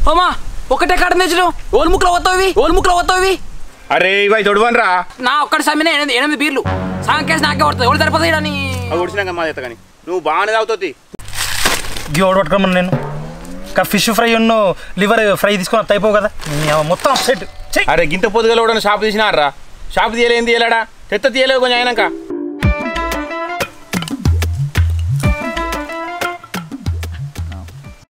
ఓమా ఒకటే కాడ తెచ్చు ఓలు ముక్కలు పోతావి అరే ఇవి తొడవనరా నా ఒక్కటి సమ్మిన 8 బీర్లు సాంకేసి నాకే పడుతుంది ఎవరు సరిపోతాయి అని ఒడిసినాక మా చేత కానీ నువ్వు బాగానే తాగుతుంది గీ ఓడి పట్టుకోమని నేను ఇంకా ఫిష్ ఫ్రై ఉన్న లివర్ ఫ్రై తీసుకొని అయిపోవు కదా మొత్తం సెట్. అరే గింత పొద్దుగల షాప్ తీసినారా షాప్ తీయలేం తీయలేడా తెత్త తీయలేవు కొంచెం అయినాక